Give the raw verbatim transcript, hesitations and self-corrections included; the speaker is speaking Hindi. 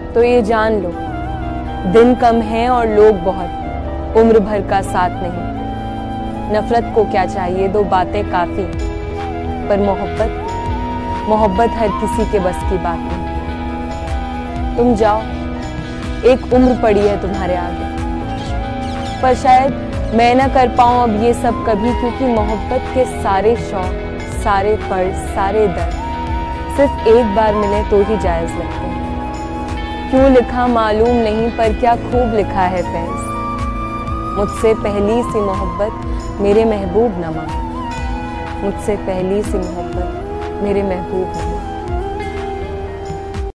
तो ये जान लो, दिन कम है और लोग बहुत, उम्र भर का साथ नहीं। नफरत को क्या चाहिए, दो बातें काफी, पर मोहब्बत मोहब्बत हर किसी के बस की बात नहीं। तुम जाओ, एक उम्र पड़ी है तुम्हारे आगे, पर शायद मैं न कर पाऊं अब ये सब कभी, क्योंकि मोहब्बत के सारे शौक, सारे फर्ज, सारे दर्द सिर्फ एक बार मिले तो ही जायज लगते हैं। क्यों लिखा मालूम नहीं, पर क्या खूब लिखा है फैज़। मुझसे पहली सी मोहब्बत मेरे महबूब न मांगे, मुझसे पहली सी मोहब्बत मेरे महबूब न मांगे।